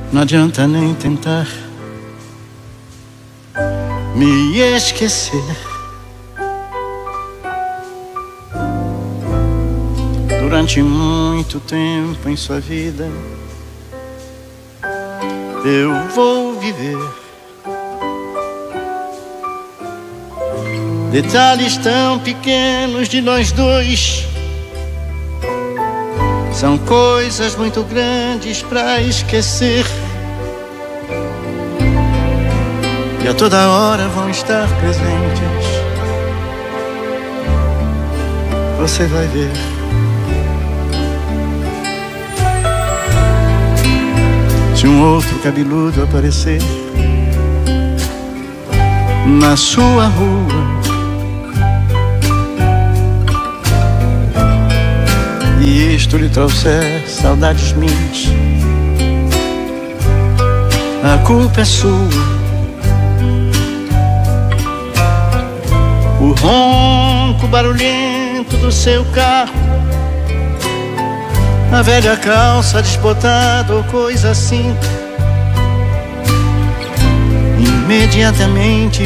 Não adianta nem tentar me esquecer. Durante muito tempo em sua vida eu vou viver. Detalhes tão pequenos de nós dois são coisas muito grandes pra esquecer. E a toda hora vão estar presentes. Você vai ver. Se um outro cabeludo aparecer na sua rua e isto lhe trouxer saudades minhas, a culpa é sua. O ronco barulhento do seu carro, a velha calça desbotada ou coisa assim, imediatamente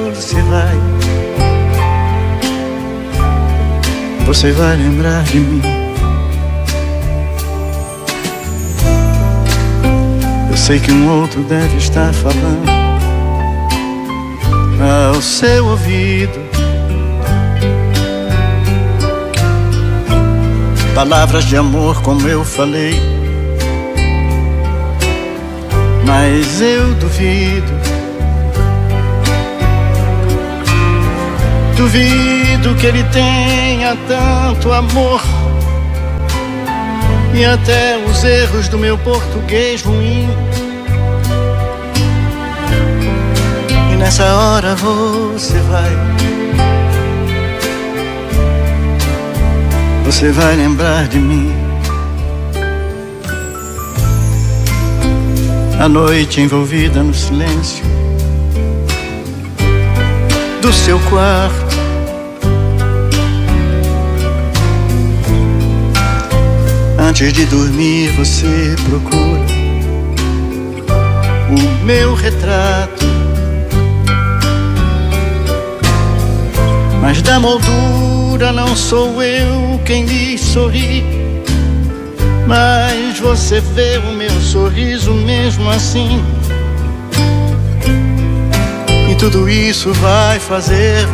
você vai lembrar de mim. Eu sei que um outro deve estar falando ao seu ouvido palavras de amor como eu falei, mas eu duvido que ele tenha tanto amor. E até os erros do meu português ruim. E nessa hora você vai lembrar de mim. A noite envolvida no silêncio do seu quarto, antes de dormir você procura o meu retrato, mas da moldura não sou eu quem lhe sorri, mas você vê o meu sorriso mesmo assim. E tudo isso vai fazer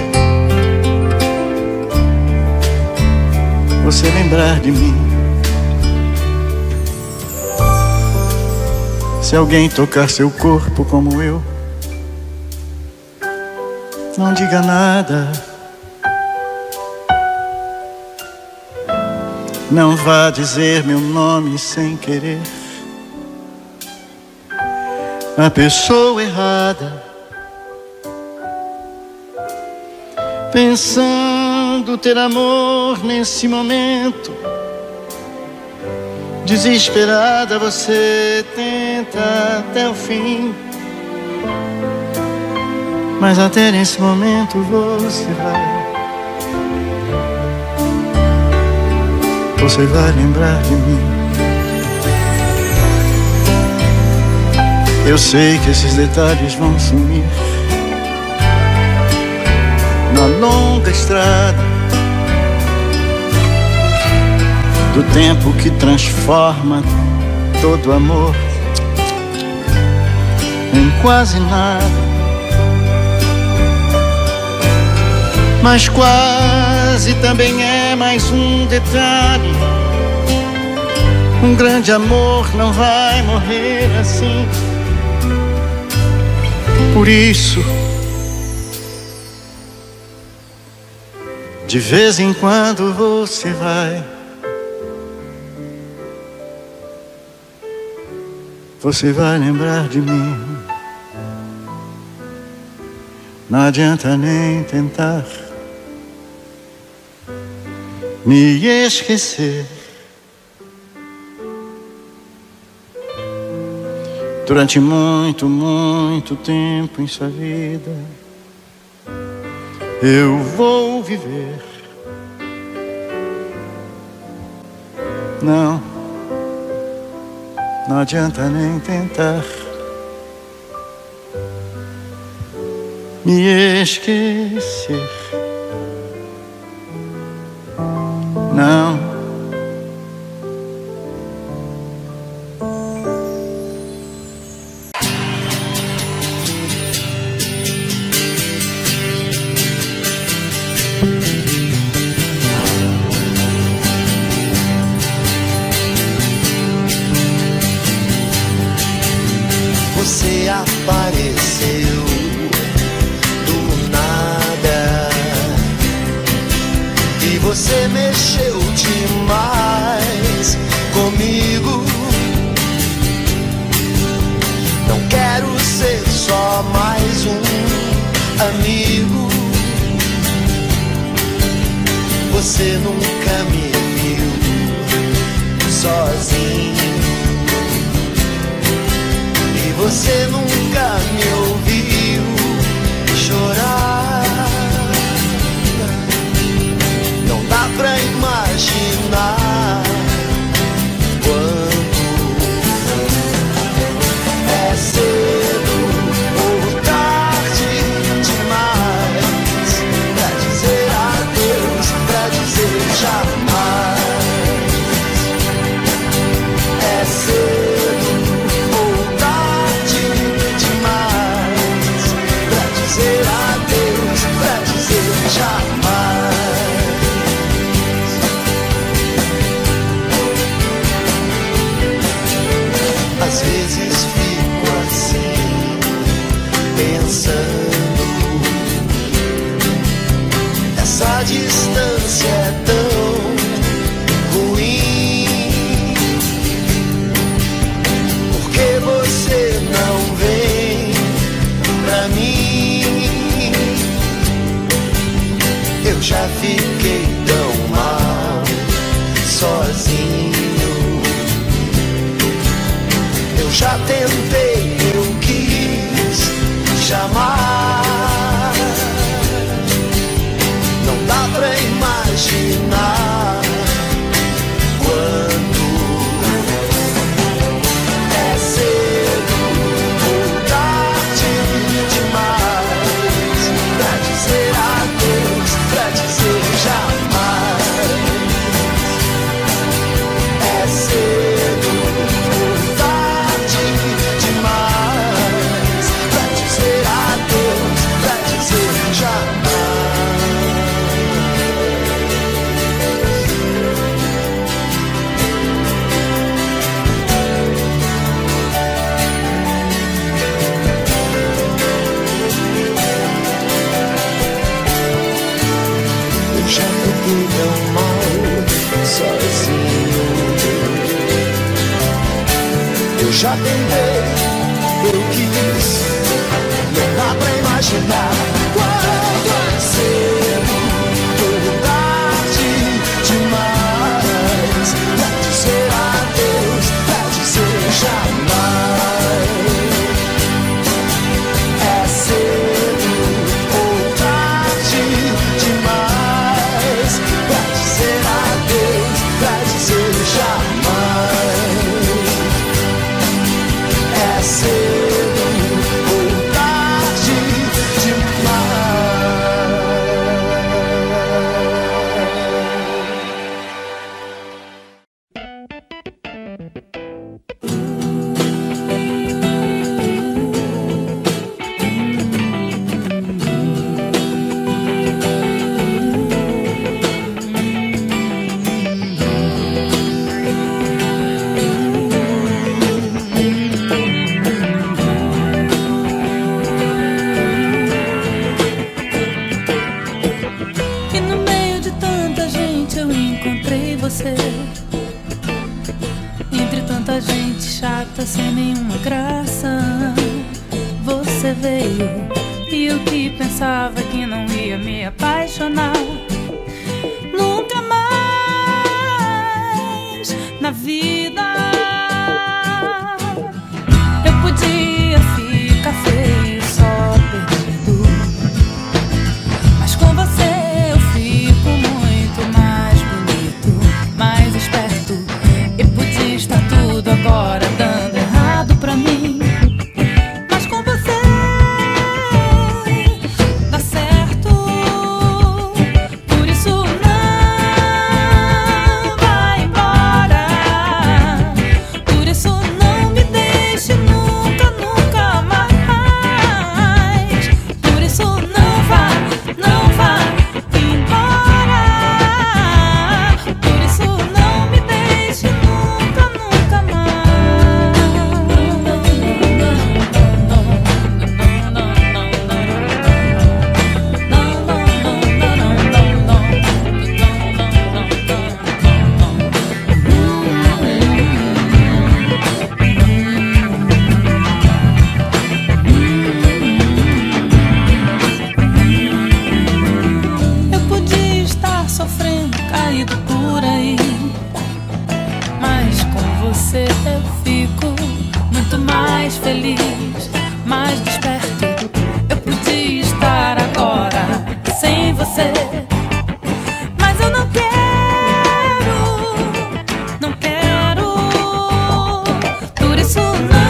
você lembrar de mim. Se alguém tocar seu corpo como eu, não diga nada. Não vá dizer meu nome sem querer. A pessoa errada, pensando ter amor nesse momento, desesperada você tenta até o fim, mas até nesse momento você vai lembrar de mim. Eu sei que esses detalhes vão sumir na longa estrada do tempo que transforma todo amor em quase nada. Mas quase também é mais um detalhe. Um grande amor não vai morrer assim. Por isso, de vez em quando você vai lembrar de mim. Não adianta nem tentar me esquecer. Durante muito, muito tempo em sua vida eu vou viver. não adianta nem tentar me esquecer. Não. Você apareceu do nada e você mexeu demais comigo. Não quero ser só mais um amigo. Você nunca me viu sozinho. Você nunca me ouviu chorar. Não dá pra imaginar quanto é cedo ou tarde demais pra dizer adeus, pra dizer jamais. É cedo às vezes fico assim, pensando, essa distância é tão ruim. Por que você não vem pra mim? Eu já fiquei tão mal sozinho. Eu já tentei, eu quis chamar. Não dá pra imaginar quanto é cedo ou tarde demais pra dizer adeus, pra dizer jamais. É cedo ou tarde demais pra dizer adeus, pra dizer jamais. Eu já fiquei tão mal sozinho. Eu já tentei, eu quis. Não dá pra imaginar quando é cedo ou tarde demais pra dizer adeus, pra dizer jamais. É cedo ou tarde demais pra dizer adeus, pra dizer jamais. É cedo ou tarde demais. E no meio de tanta gente eu encontrei você. Entre tanta gente chata sem nenhuma graça, você veio. E eu que pensava que não ia me apaixonar nunca mais na vida. Eu podia ficar feio, só perdido, mas com você eu fico muito mais bonito, mais esperto. E podia estar tudo agora dando você. Mas eu não quero, não quero. Por isso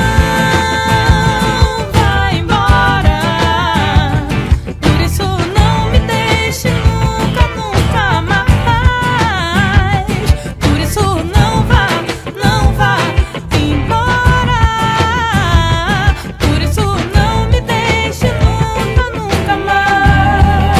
não vai embora. Por isso não me deixe nunca, nunca mais. Por isso não vá, não vá embora. Por isso não me deixe nunca, nunca mais.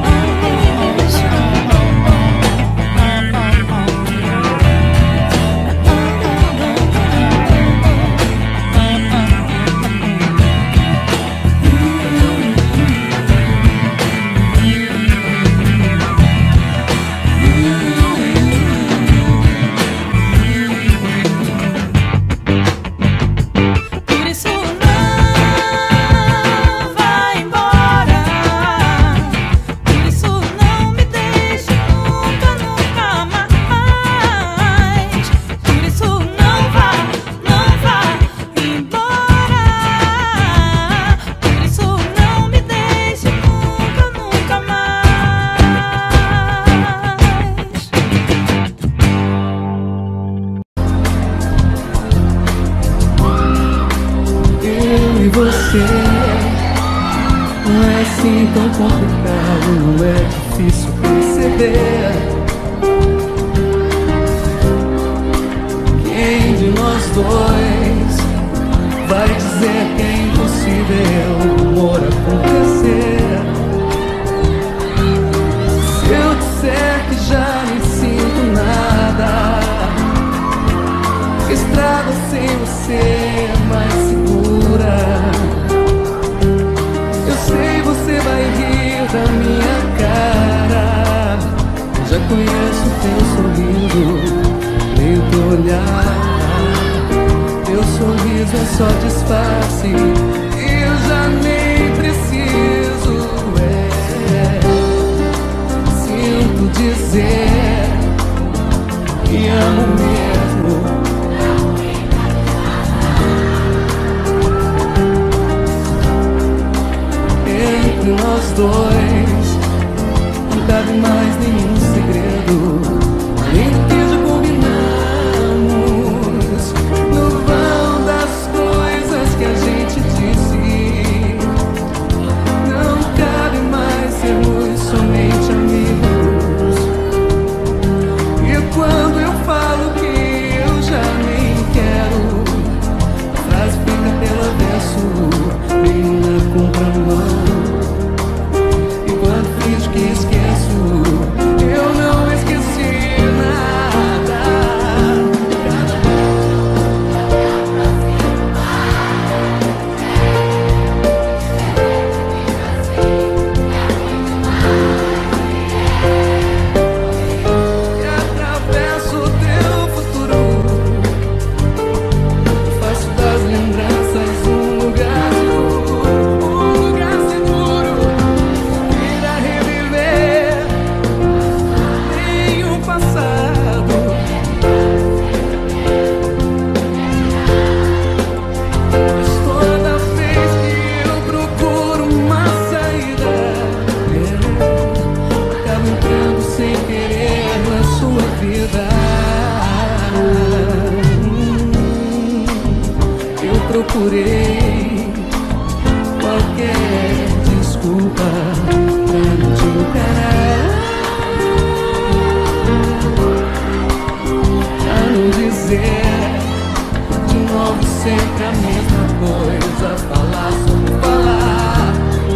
Por isso não vai embora. Por isso não me deixe nunca, nunca mais. Por isso não vá embora. Por isso não me deixe nunca, nunca mais. Eu e você não é assim tão complicado, não é difícil perceber. Quem de nós dois vai dizer que é impossível o amor acontecer? Se eu disser que já nem sinto nada, que a estrada sem você é mais segura, eu sei você vai rir da minha cara. Já conheço teu sorriso, leio teu olhar. Teu sorriso é só disfarce, eu já nem preciso. Sinto dizer que amo mesmo. Entre nós dois não cabe mais nenhum segredo, além do que já combinamos no vão das coisas que a gente disse. Não cabe mais sermos somente amigos. E quando eu falo que eu já nem quero, a frase fica pelo avesso, meio na contramão. E quando finjo que esqueço, eu não esqueci nada. E atravesso o teu futuro, faço das lembranças um lugar seguro, ir a reviver nenhum passado. Mas toda vez que eu procuro uma saída, acabo entrando sem querer na sua vida. Eu procurei qualquer desculpa pra não te encarar, pra não dizer de novo sempre a mesma coisa, falar sobre falar.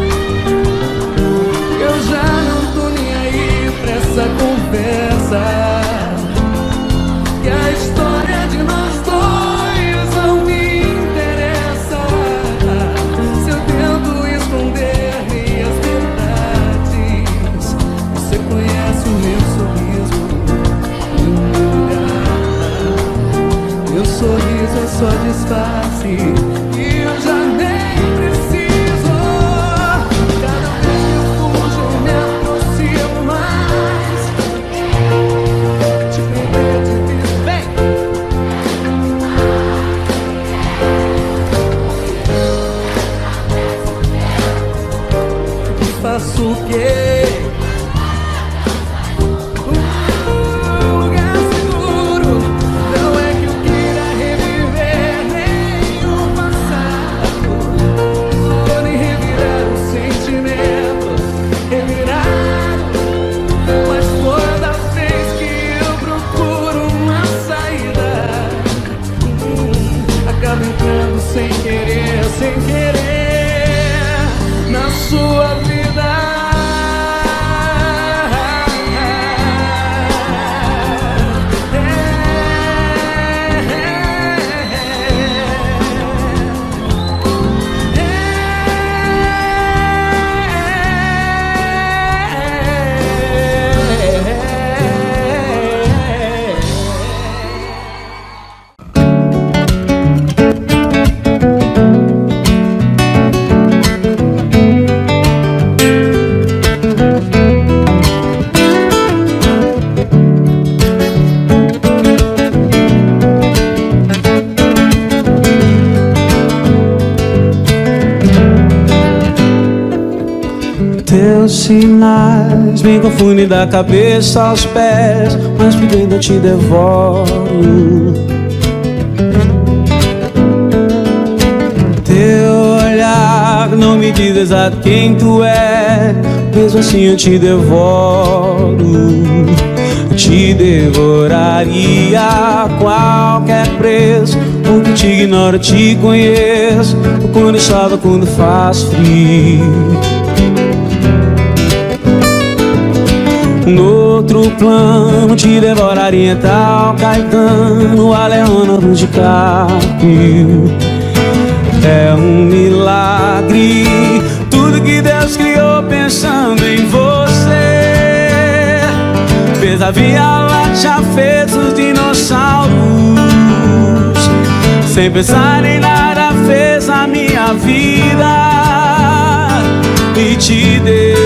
Eu já não tô nem aí pra essa conversa, que a história de nós dois não me interessa. Se eu tento esconder minhas verdades, você conhece o meu sorriso e o meu olhar. Meu sorriso é só disfarce, e eu já nem preciso. Cada vez que eu fujo eu me aproximo mais. Te perder de vez, vem. Faço o quê? Teus sinais me confundem da cabeça aos pés, mas por dentro eu te devoro. Teu olhar não me diz exato quem tu é, mesmo assim eu te devoro. Te devoraria a qualquer preço, porque te ignoro, te conheço, quando chove, quando faz frio. No outro plano te devoraria tal Caetano, a Leonardo DiCaprio. É um milagre tudo que Deus criou pensando em você. Fez a Via Láctea, fez os dinossauros, sem pensar em nada fez a minha vida e te deu.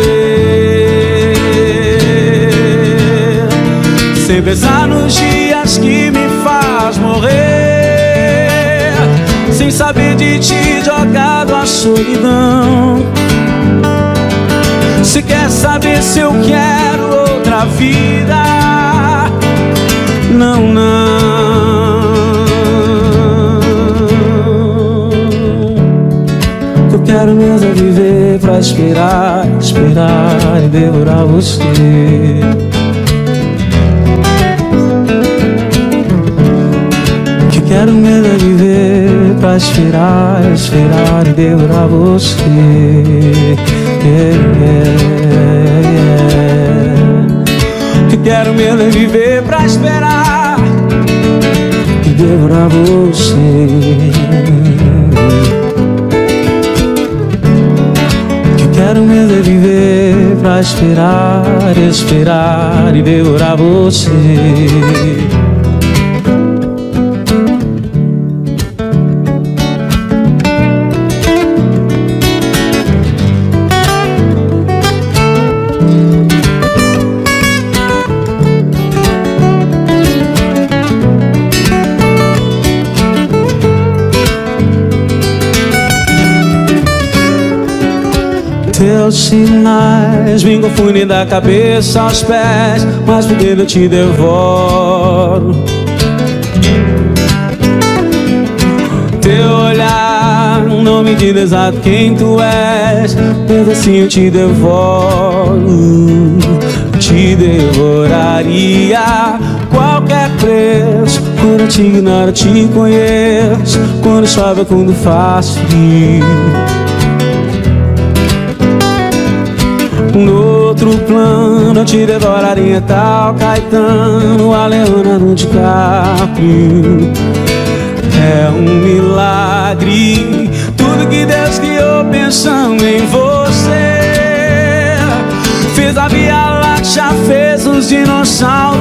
Sem pensar nos dias que me faz morrer, sem saber de ti jogado à solidão. Se quer saber se eu quero outra vida, não, não. Eu quero mesmo é viver pra esperar, esperar e devorar você. Que quero mesmo é viver pra esperar, esperar e devorar você. Que quero mesmo é viver pra esperar e devorar você. Que quero mesmo é viver pra esperar, esperar e devorar você. Teus sinais me confundem da cabeça aos pés, mas por dentro eu te devoro. Teu olhar não me diz exato quem tu és, mas assim eu te devoro. Te devoraria a qualquer preço, quando eu te ignoro, te conheço, quando chove, quando faz frio. No outro plano eu te devoraria tal Caetano, a Leonardo DiCaprio. É um milagre tudo que Deus criou pensando em você. Fez a Via Láctea, fez os dinossauros,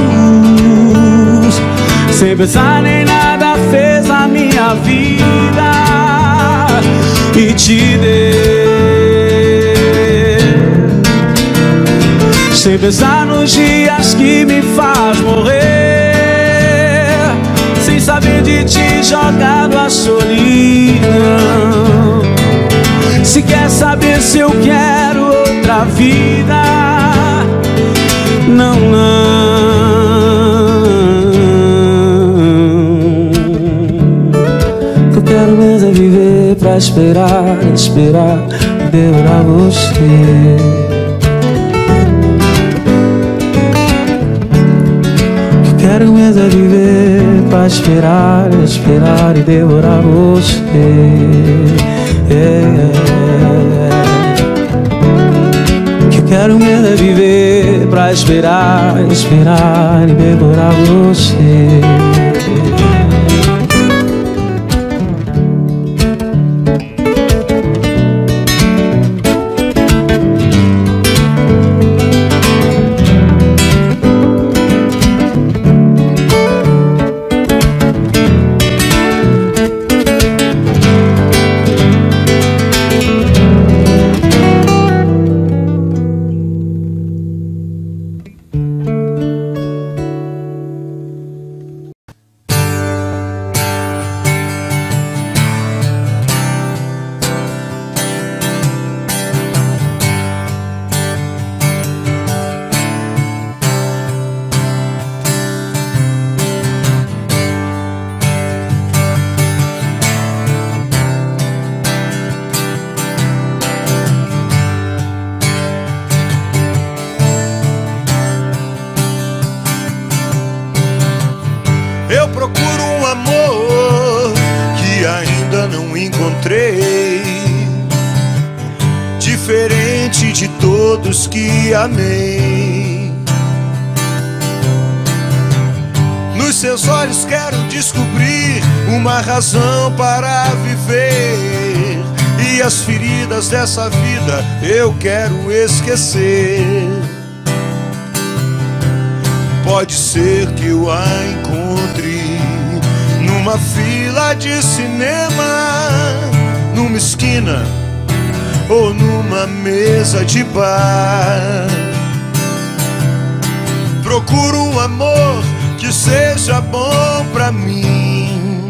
sem pensar nem nada fez a minha vida e te deu. Sem pensar nos dias que me faz morrer, sem saber de ti jogado à solidão. Se quer saber se eu quero outra vida, não, não. O que eu quero mesmo é viver pra esperar, esperar e devorar você. Quero mesmo é viver pra esperar, esperar e devorar você. Que quero mesmo é viver pra esperar, esperar e devorar você. Eu procuro um amor que ainda não encontrei, diferente de todos que amei. Nos seus olhos quero descobrir uma razão para viver, e as feridas dessa vida eu quero esquecer. Pode ser que eu a encontre numa fila de cinema, numa esquina ou numa mesa de bar. Procuro um amor que seja bom pra mim.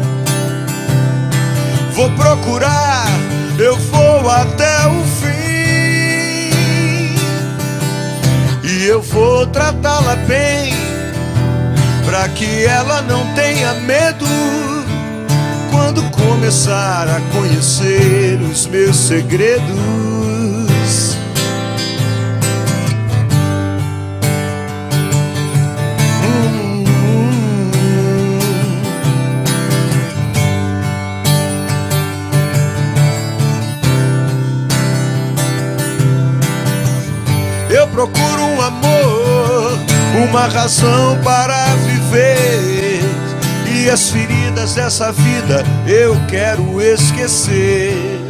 Vou procurar, eu vou até o fim, e eu vou tratá-la bem, pra que ela não tenha medo quando começar a conhecer os meus segredos. Eu procuro um amor, uma razão para viver, e as feridas dessa vida eu quero esquecer.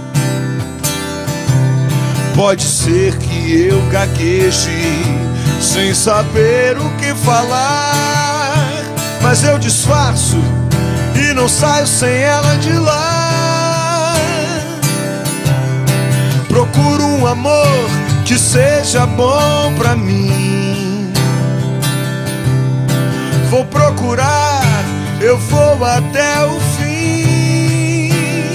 Pode ser que eu gagueje sem saber o que falar, mas eu disfarço e não saio sem ela de lá. Procuro um amor que seja bom pra mim. Vou procurar, eu vou até o fim,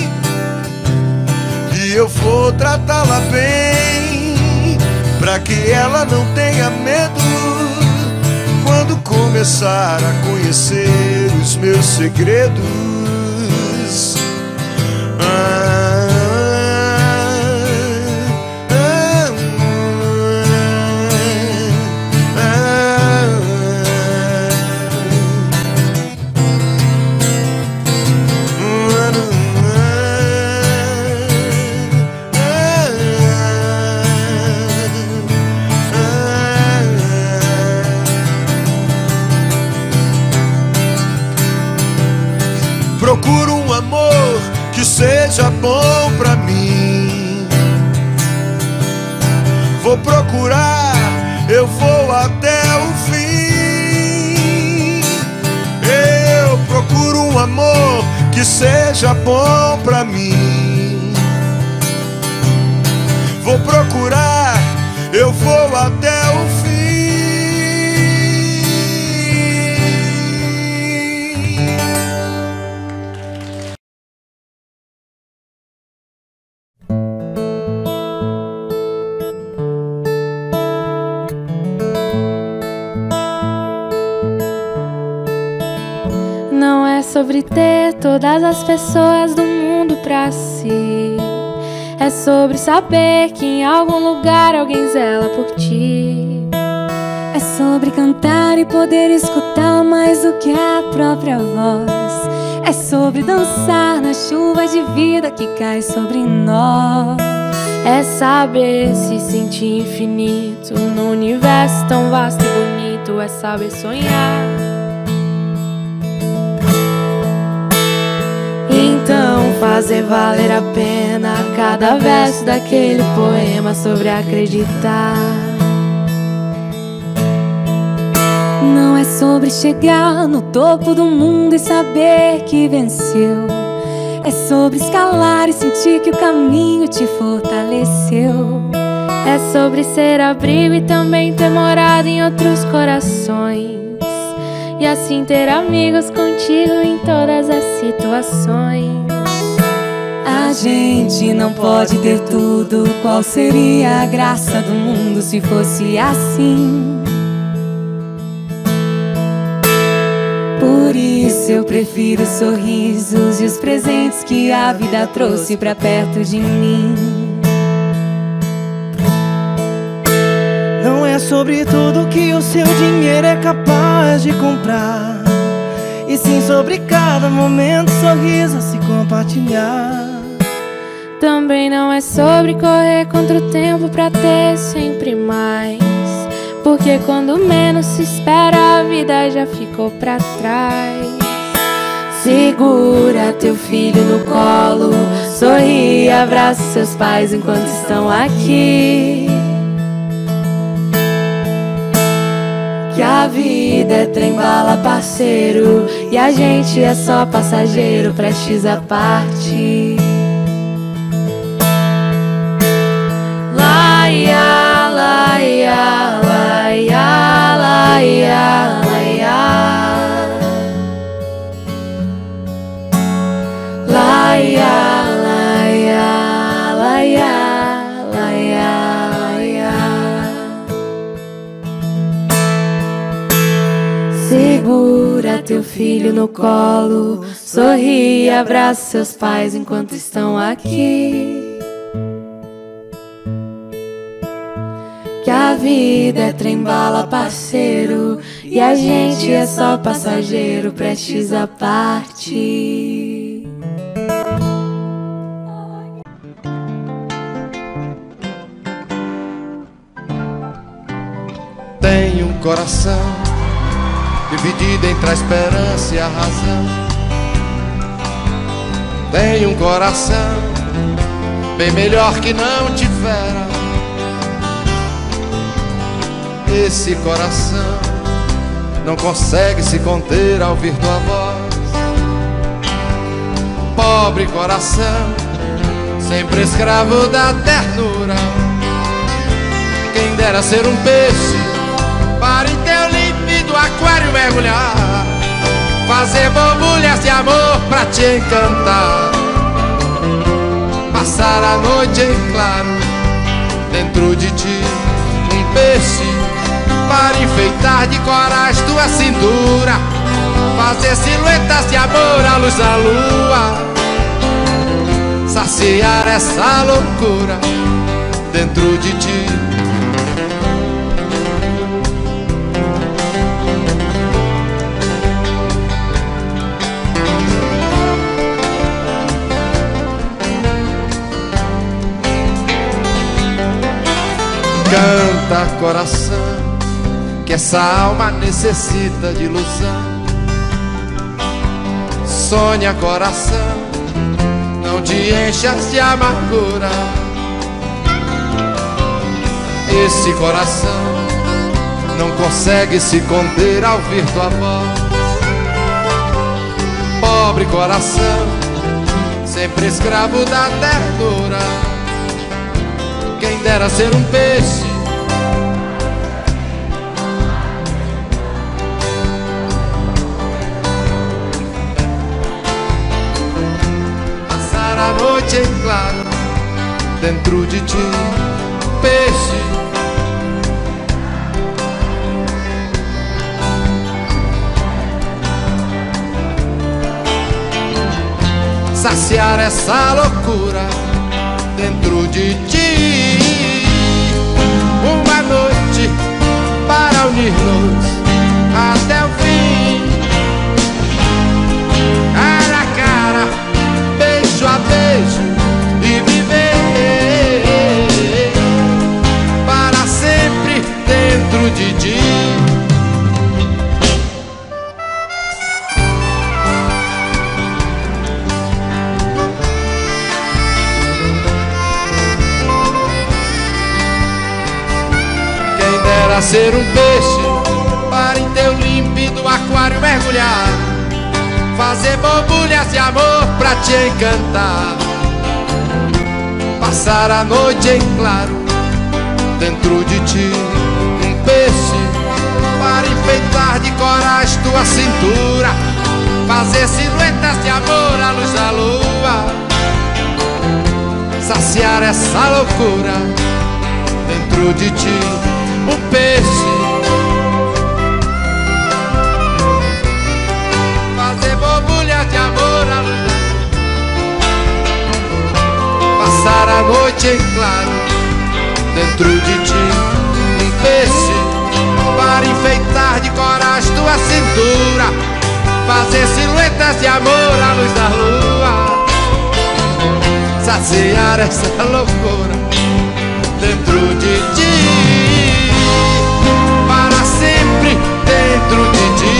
e eu vou tratá-la bem, pra que ela não tenha medo quando começar a conhecer os meus segredos. Procuro um amor que seja bom pra mim. Vou procurar, eu vou até o fim. Eu procuro um amor que seja bom pra mim. Vou procurar, eu vou até o fim. Não é sobre ter todas as pessoas do mundo pra si. É sobre saber que em algum lugar alguém zela por ti. É sobre cantar e poder escutar mais do que a própria voz. É sobre dançar na chuva de vida que cai sobre nós. É saber se sentir infinito num universo tão vasto e bonito. É saber sonhar. Então fazer valer a pena cada verso daquele poema sobre acreditar. Não é sobre chegar no topo do mundo e saber que venceu. É sobre escalar e sentir que o caminho te fortaleceu. É sobre ser abrigo e também ter morado em outros corações, e assim ter amigos contigo em todas as situações. A gente não pode ter tudo. Qual seria a graça do mundo se fosse assim? Por isso eu prefiro os sorrisos e os presentes que a vida trouxe pra perto de mim. Não é sobre tudo que o seu dinheiro é capaz de comprar. sim sobre cada momento, sorriso a se compartilhar. Também não é sobre correr contra o tempo pra ter sempre mais, porque quando menos se espera a vida já ficou pra trás. Segura teu filho no colo, sorri e abraça seus pais enquanto estão aqui. Que a vida é trem-bala, parceiro, e a gente é só passageiro, prestes a partir. Laia, laia, laia, laia, laia. Laia, laia, laia, laia, laia. Segura teu filho no colo, sorri e abraça seus pais enquanto estão aqui. Que a vida é trem-bala, parceiro, e a gente é só passageiro, prestes a partir. Tenho um coração dividido entre a esperança e a razão. Tenho um coração bem melhor que não tivera. Esse coração não consegue se conter ao ouvir tua voz. Pobre coração, sempre escravo da ternura. Quem dera ser um peixe para em teu límpido aquário mergulhar, fazer borbulhas de amor pra te encantar, passar a noite em claro dentro de ti. Um peixe para enfeitar de corais tua cintura, fazer silhuetas de amor à luz da lua, saciar essa loucura dentro de ti. Canta, coração, que essa alma necessita de ilusão. Sonha, coração, não te enchas de amargura. Esse coração não consegue se conter ao ouvir tua voz. Pobre coração, sempre escravo da ternura. Quem dera ser um peixe passar a noite em claro dentro de ti. Peixe saciar essa loucura dentro de ti. Uma noite para unir-nos até o fim, cara a cara, beijo a beijo, e viver para sempre dentro de ti. Ser um peixe para em teu límpido aquário mergulhar, fazer borbulhas de amor pra te encantar, passar a noite em claro dentro de ti. Um peixe para enfeitar de corais tua cintura, fazer silhuetas de amor à luz da lua, saciar essa loucura dentro de ti. Um peixe fazer borbulha de amor à luz, passar a noite em claro dentro de ti. Um peixe para enfeitar de corais tua cintura, fazer Horas de amor à luz da lua, saciar essa loucura dentro de ti, para sempre dentro de ti.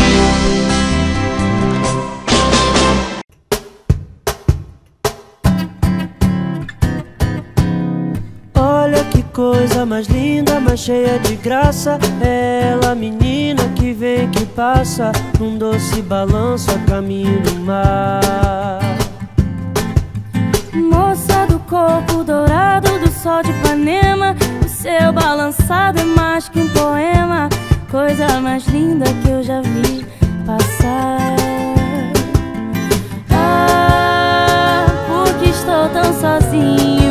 Olha que coisa mais linda, mais cheia de graça. Ela, menina que vem, que passa, num doce balanço a caminho do mar. Moça do corpo dourado do sol de Ipanema, o seu balançado é mais que um poema, coisa mais linda que eu já vi passar. Ah, porque estou tão sozinho.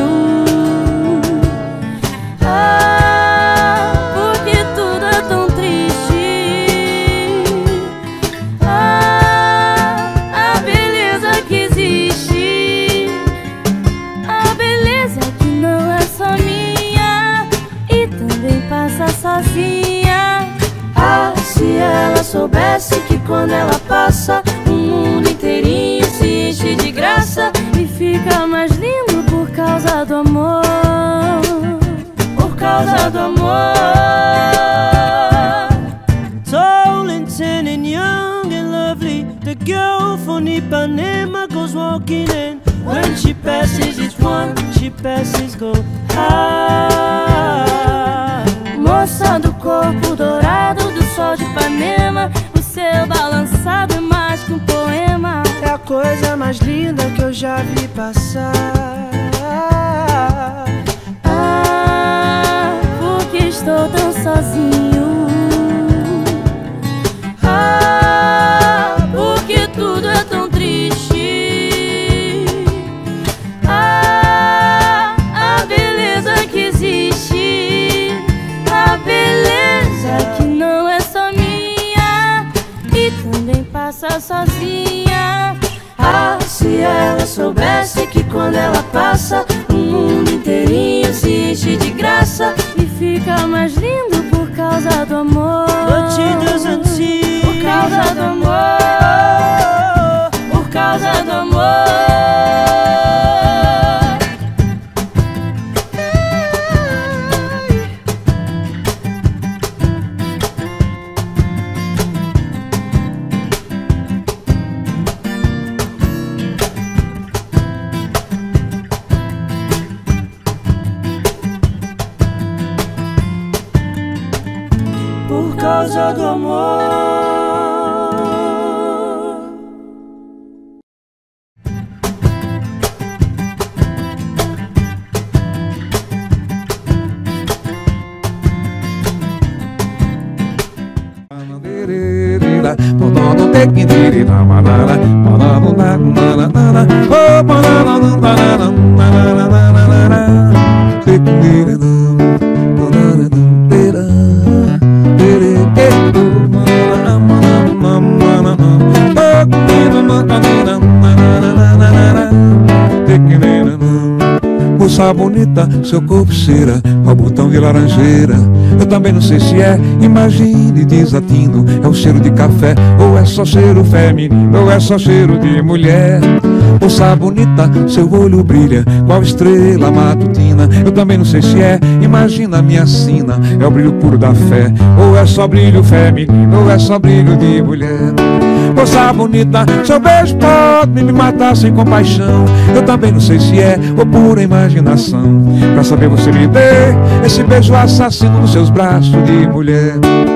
Ah, porque tudo é tão triste. Ah, a beleza que existe, a beleza que não é só minha e também passa sozinha. Ah, se ela soubesse que quando ela passa, o mundo inteirinho se enche de graça e fica mais lindo por causa do amor. Por causa do amor. Tall and tan and young and lovely, the girl from Ipanema goes walking, and when she passes each one, she passes go high. Moça do corpo dourado do sol de Ipanema, o seu balançado é mais que um poema, É a coisa mais linda que eu já vi passar. ah, porque estou tão sozinho. Ah, porque tudo é tão triste. Ah, a beleza que existe, a beleza que não é só minha e também passa sozinha. Ah, se ela soubesse que quando ela passa, o mundo inteirinho se enche de graça E fica mais lindo por causa do amor. But she doesn't see. Por causa do amor. Por causa do amor. Por causa do amor. Moça bonita, seu corpo cheira ao botão de laranjeira. Eu também não sei se é, imagine, desatino. É o cheiro de café, ou é só cheiro feminino, ou é só cheiro de mulher. Moça bonita, seu olho brilha qual estrela matutina. Eu também não sei se é, imagina a minha sina. É o brilho puro da fé, ou é só brilho feminino, ou é só brilho de mulher. Moça bonita, seu beijo pode me matar sem compaixão. Eu também não sei se é, ou pura imaginação. Pra saber você me dê esse beijo assassino nos seus braços de mulher.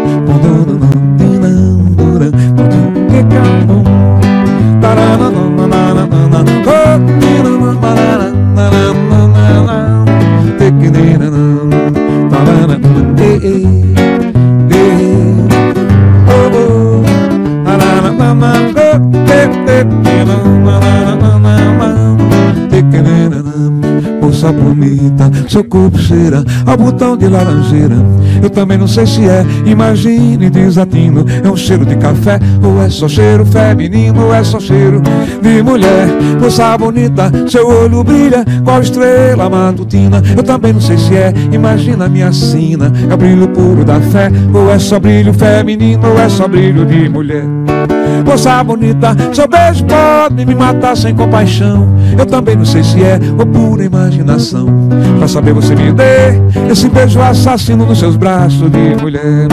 Moça bonita, seu corpo cheira ao botão de laranjeira. Eu também não sei se é, imagine, desatino. É um cheiro de café, ou é só cheiro feminino, ou é só cheiro de mulher. Moça bonita, seu olho brilha qual estrela matutina. Eu também não sei se é, imagina a minha sina. É o brilho puro da fé, ou é só brilho feminino, ou é só brilho de mulher. Moça bonita, seu beijo pode me matar sem compaixão. Eu também não sei se é ou pura imaginação. Pra saber você me dê esse beijo assassino nos seus braços de mulher.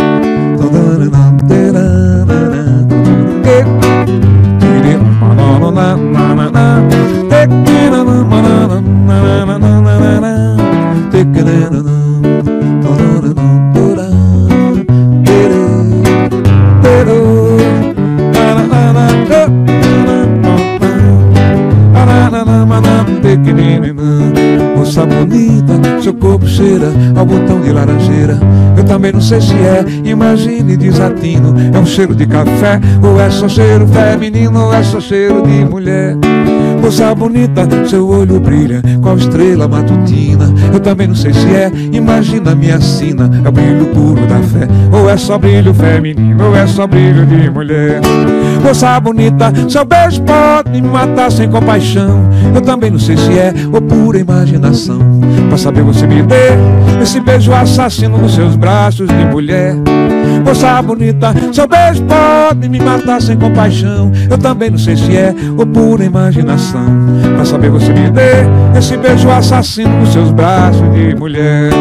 Moça bonita, seu corpo cheira ao botão de laranjeira. Eu também não sei se é, imagine desatino. É um cheiro de café, ou é só cheiro feminino, ou é só cheiro de mulher. Moça bonita, seu olho brilha qual estrela matutina. Eu também não sei se é, imagina minha sina. É o brilho puro da fé, ou é só brilho feminino, ou é só brilho de mulher. Moça bonita, seu beijo pode me matar sem compaixão. Eu também não sei se é ou pura imaginação. Pra saber você me dê esse beijo assassino nos seus braços de mulher. Moça bonita, seu beijo pode me matar sem compaixão. Eu também não sei se é ou pura imaginação. Pra saber você me dê esse beijo assassino nos seus braços de mulher.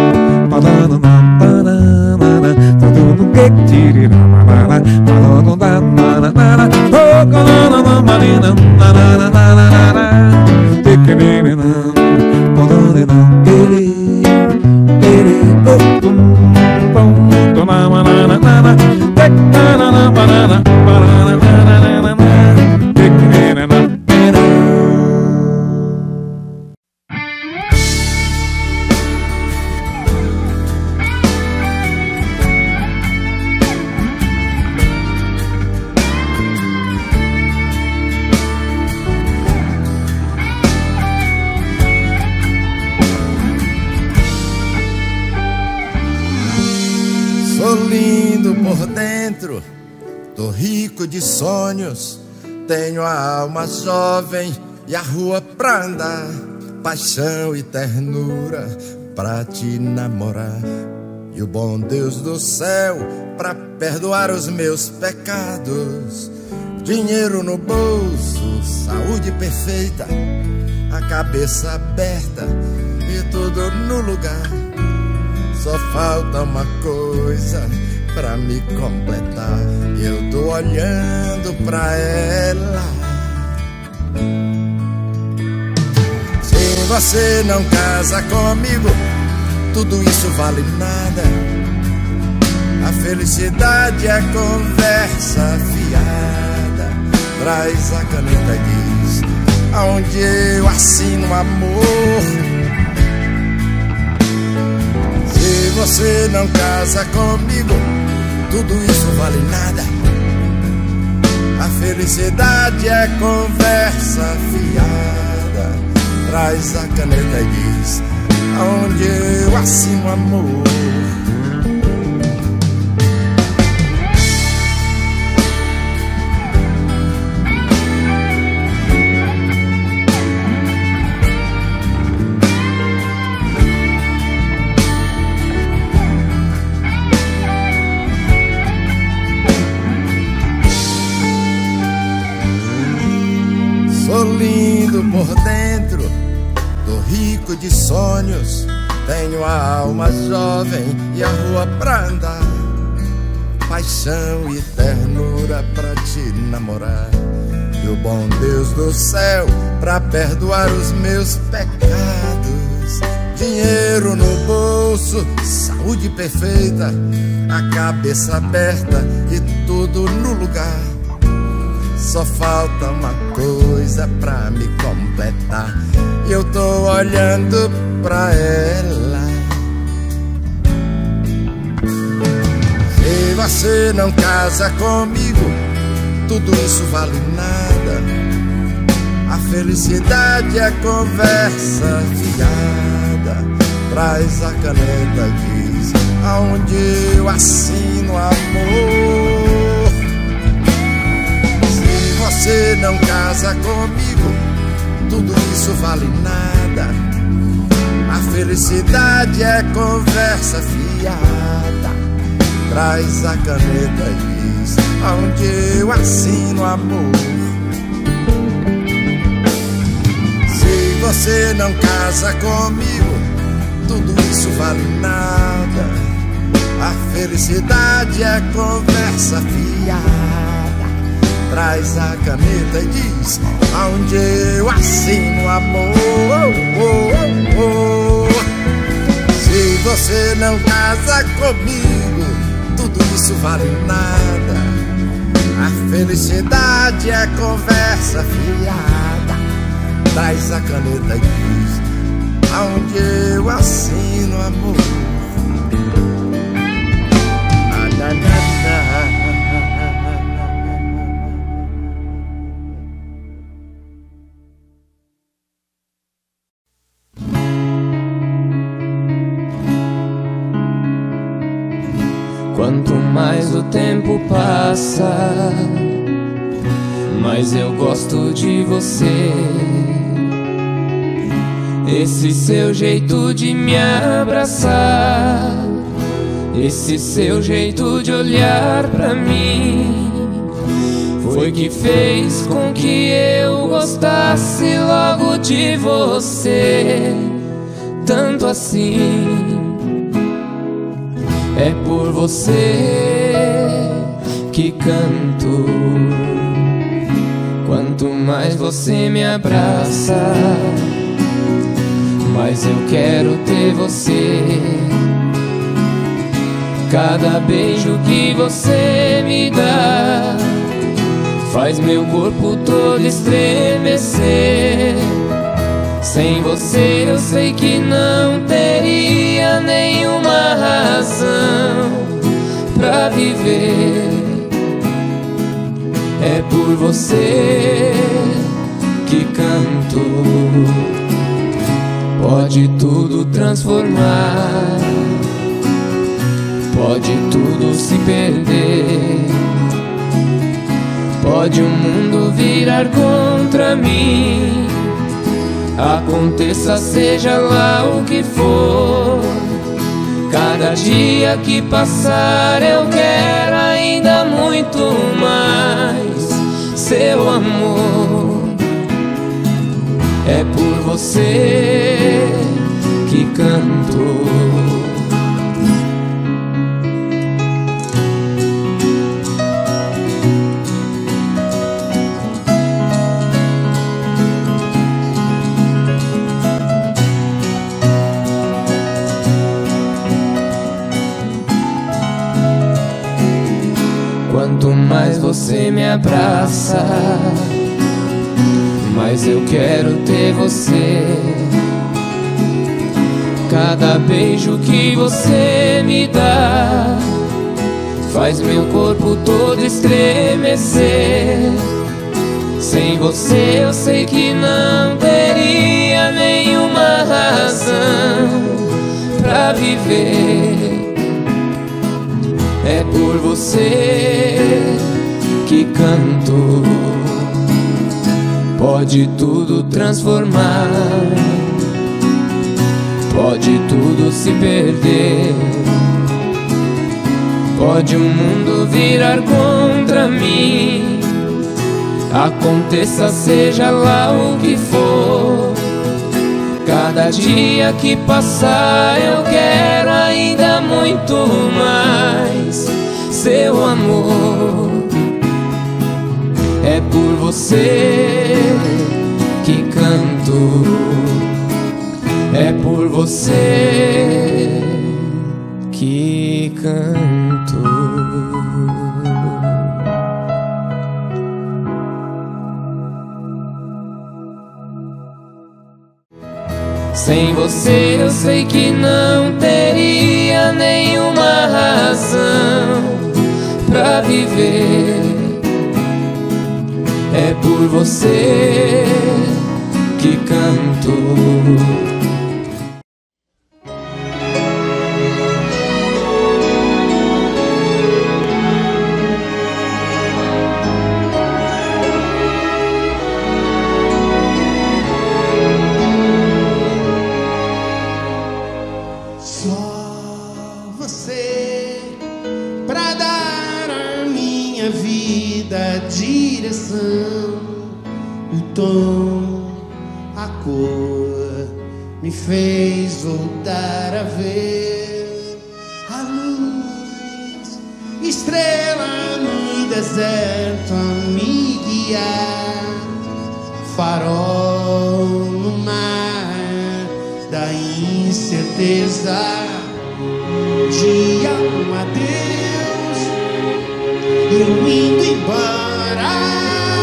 Sou lindo por dentro, tô rico de sonhos, tenho a alma jovem e a rua pra andar, paixão e ternura pra te namorar, e o bom Deus do céu pra perdoar os meus pecados. Dinheiro no bolso, saúde perfeita, a cabeça aberta e tudo no lugar. Só falta uma coisa pra me completar, eu tô olhando pra ela. Se você não casa comigo, tudo isso vale nada. A felicidade é conversa fiada. Traz a caneta e diz aonde eu assino amor. Se você não casa comigo, tudo isso vale nada. A felicidade é conversa fiada. Traz a caneta e diz aonde eu assino amor. Sou lindo por dentro, tô rico de sonhos, tenho a alma jovem e a rua pra andar, paixão e ternura pra te namorar, e o bom Deus do céu pra perdoar os meus pecados. Dinheiro no bolso, saúde perfeita, a cabeça aberta e tudo no lugar. Só falta uma coisa pra me completar, eu tô olhando pra ela. Se você não casa comigo, tudo isso vale nada. A felicidade é conversa fiada. Traz a caneta e diz aonde eu assino amor. Se não casa comigo, tudo isso vale nada. A felicidade é conversa fiada. Traz a caneta e diz onde eu assino amor. Se você não casa comigo, tudo isso vale nada. A felicidade é conversa fiada. Traz a caneta e diz aonde eu assino amor. Se você não casa comigo, tudo isso vale nada. A felicidade é conversa fiada. Traz a caneta e diz aonde eu assino amor. Quanto mais o tempo passa, mais eu gosto de você. Esse seu jeito de me abraçar, esse seu jeito de olhar pra mim, foi que fez com que eu gostasse logo de você. Tanto assim, é por você que canto. Quanto mais você me abraça, mais eu quero ter você. Cada beijo que você me dá faz meu corpo todo estremecer. Sem você eu sei que não teria nenhuma razão pra viver. É por você que canto. Pode tudo transformar, pode tudo se perder, pode o mundo virar contra mim. Aconteça seja lá o que for, cada dia que passar eu quero ainda muito mais seu amor. É por você que canto. Quanto mais você me abraça, mais eu quero ter você. Cada beijo que você me dá faz meu corpo todo estremecer. Sem você eu sei que não teria nenhuma razão pra viver. É por você que canto. Pode tudo transformar, pode tudo se perder, pode o mundo virar contra mim. Aconteça seja lá o que for, cada dia que passar eu quero ainda muito mais seu amor. É por você que canto, é por você que canto. Sem você eu sei que não teria nenhuma razão pra viver. É por você que canto. Só você pra dar a minha vida tom, a cor me fez voltar a ver a luz, estrela no deserto a me guiar, farol no mar da incerteza de um adeus, eu indo embora.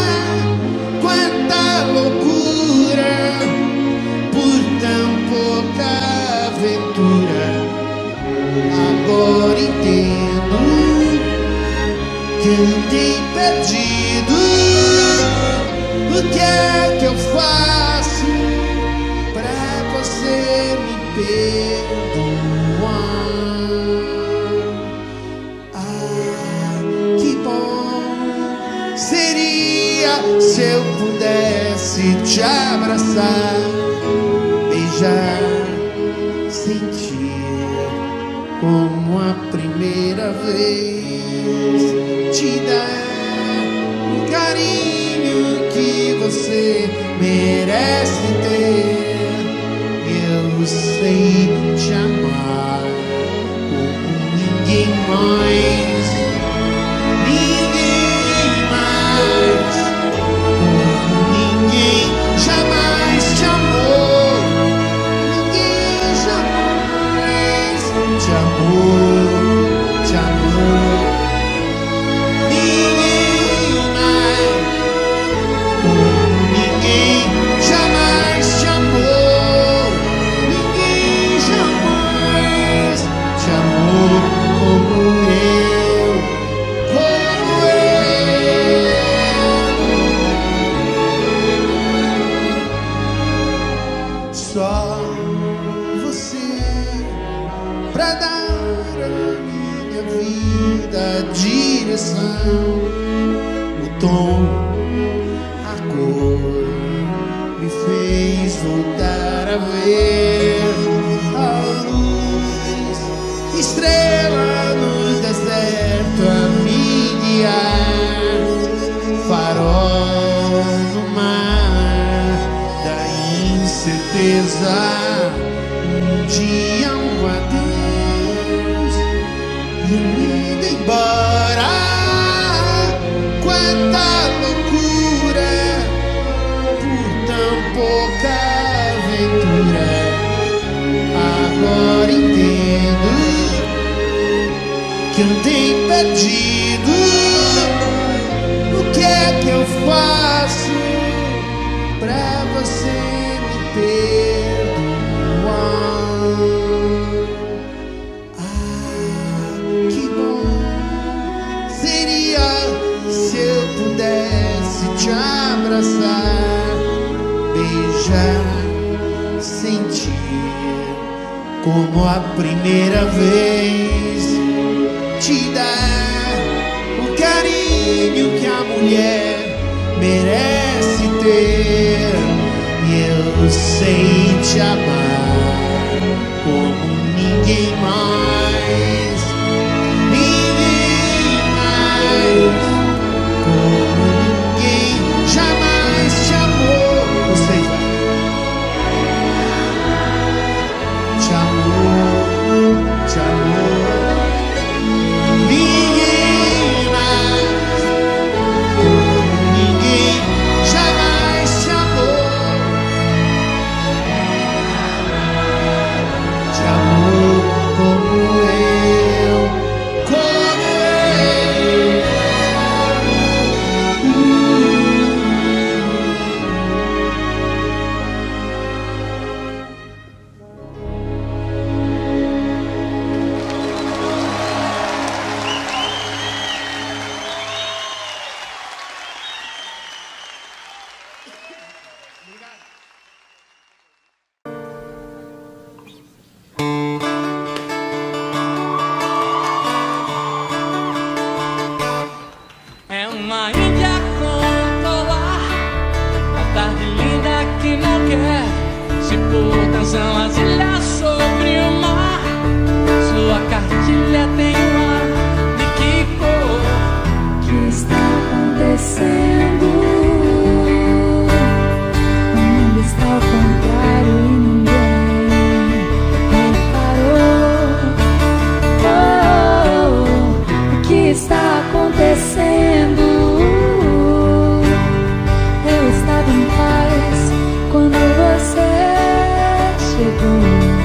Quanta loucura por tão pouca aventura. Agora entendo que andei perdido. O que é que eu faço pra você me perdoar? Ah, que bom seria se eu pudesse te abraçar, beijar, sentir como a primeira vez, te dar o carinho que você merece ter. Eu sei te amar como ninguém mais, ninguém mais, como ninguém jamais te amou, ninguém jamais te amou, te amou, ninguém mais, como ninguém jamais te amou, ninguém jamais te amou como eu, como eu. Só você pra dar a minha vida a direção, o tom, a cor me fez voltar a ver a luz, estrela no deserto a me guiar, farol no mar da incerteza. Um dia um adeus e eu indo embora. Quanta loucura por tão pouca aventura. Agora entendo que andei perdido. O que é que eu faço pra você me perdoar? Ah, que bom seria se eu pudesse te abraçar, beijar, sentir como a primeira vez, te dar o carinho que a mulher merece ter. E eu sei te amar como ninguém mais, ninguém mais, como ninguém jamais te amou. Vocês te amou, te amou, ninguém mais, como ninguém jamais te amou, te amou como eu, como eu. É uma ilha com polar, a tarde linda que não quer se pôr. Dançam as ilhas sobre o mar, sua cartilha tem um ar de que cor? O que está acontecendo? em paz quando você chegou.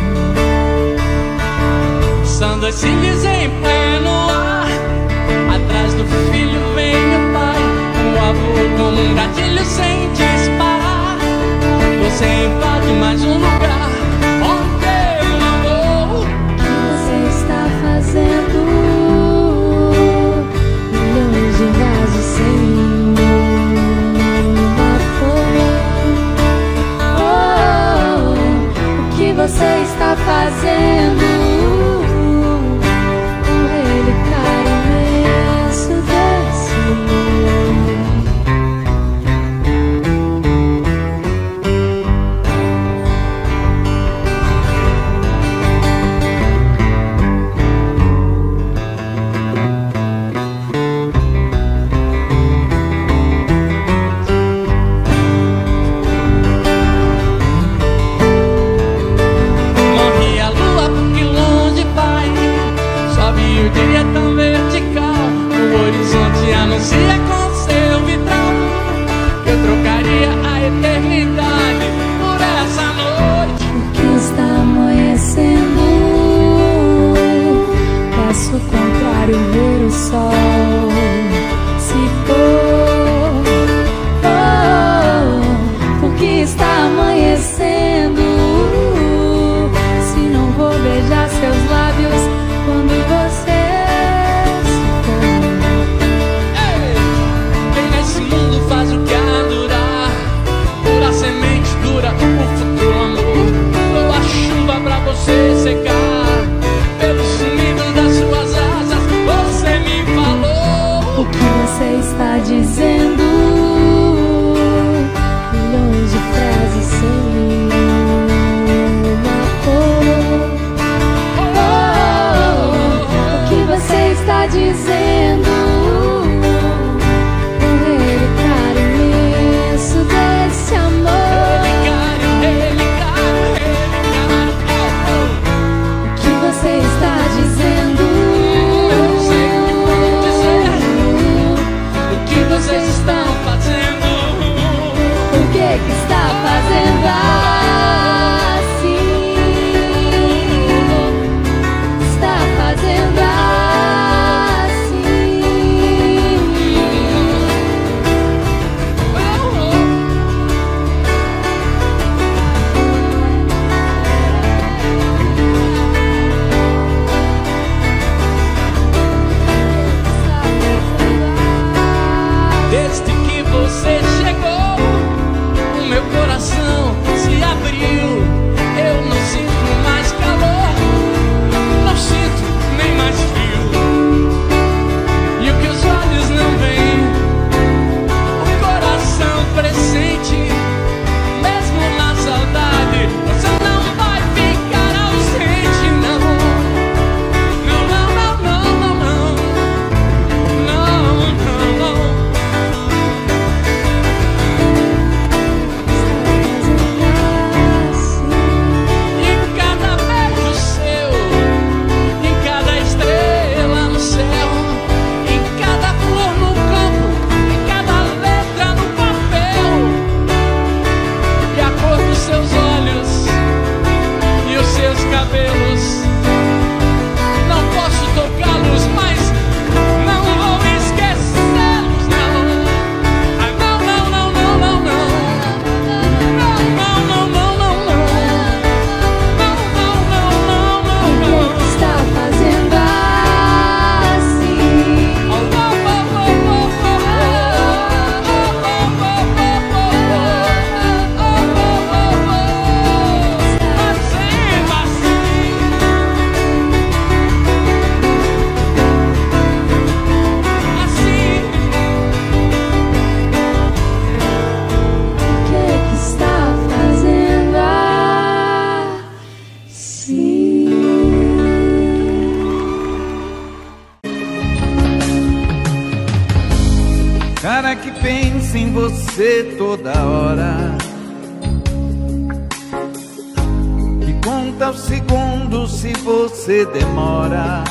São dois filhos em pleno ar, atrás do filho vem o pai, o avô como um gatilho sem disparar. Você invade mais um lugar onde eu não vou. O que você está fazendo? Milhões de vasos sem uma cor. O que você está fazendo? Anuncia com seu vitral que eu trocaria a eternidade por essa noite. Que está amanhecendo, peço o contrário, ver o sol se pôr. Porque está amanhecendo, se não vou beijar seus lábios quando você faz o que adorar, pura semente dura, o futuro amor. Dou a chuva pra você secar, pelo sumido das suas asas, você me falou. O que você está dizendo? Milhões de frases sem uma cor. O que você está dizendo? Desse amor. O que você está dizendo? Eu sei o que dizer. O que vocês estão fazendo? O que está fazendo assim? Está fazendo assim? Desde que você chegou, o meu coração se abriu. Eu não sinto mais calor, não sinto nem mais frio. E o que os olhos não veem, o coração pressente. Mesmo na saudade, você não vai ficar ausente, não. Não, não, não, não, não, não. Não, não, não. Em cada beijo seu, em cada estrela no céu, em cada flor no campo, em cada letra no papel, e a cor dos seus olhos e os seus cabelos. Não posso tocá-los, mas não vou esquecê-los, não. Ah, não, não, não, não, não, não. Não, não, não, não, não, não. Não, não, não, não, não, O não. que está fazendo assim? O que está fazendo assim? Cara que pensa em você toda hora, que conta os segundos se você demora,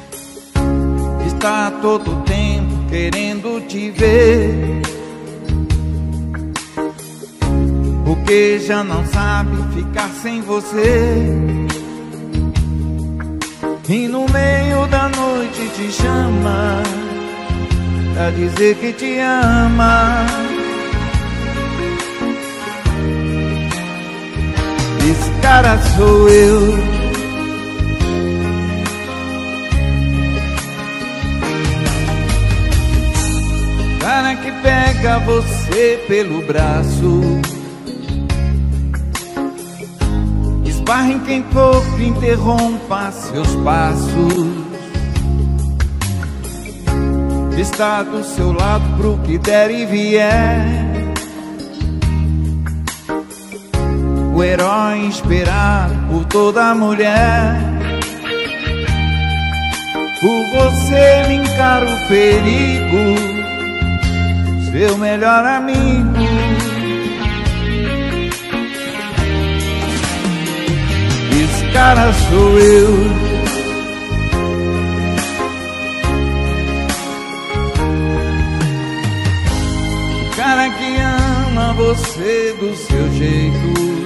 está todo tempo querendo te ver, porque já não sabe ficar sem você. E no meio da noite te chama pra dizer que te ama. Esse cara sou eu. Cara que pega você pelo braço, esbarra em quem corpo, interrompa seus passos, está do seu lado pro que der e vier. O herói esperado por toda mulher. Por você me encara o perigo, seu melhor amigo. Esse cara sou eu. O cara que ama você do seu jeito,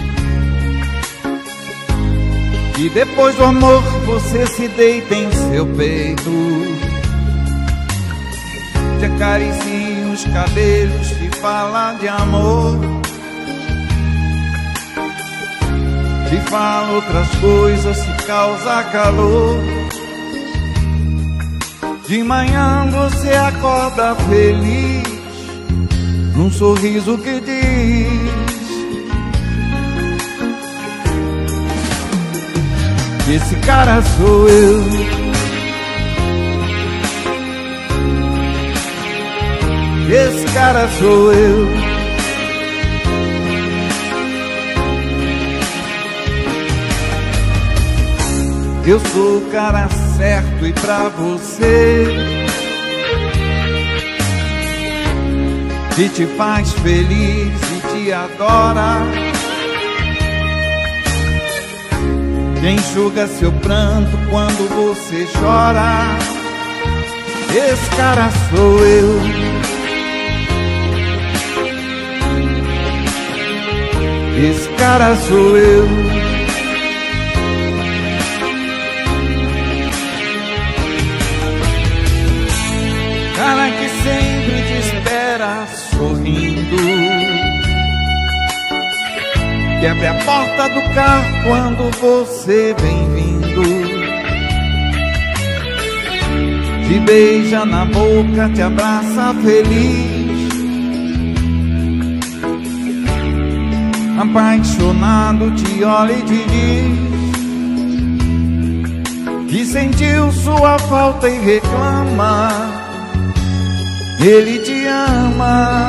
e depois do amor você se deita em seu peito, te acaricia os cabelos, te fala de amor, te fala outras coisas, te causa calor. De manhã você acorda feliz, num sorriso que diz: esse cara sou eu. Esse cara sou eu. Eu sou o cara certo e pra você, que te faz feliz e te adora, que enxuga seu pranto quando você chora. Esse cara sou eu. Esse cara sou eu. Cara que sempre te espera sorrindo, que abre a porta do carro quando você vem vindo, te beija na boca, te abraça feliz, apaixonado te olha e te diz que sentiu sua falta e reclama. Ele te ama.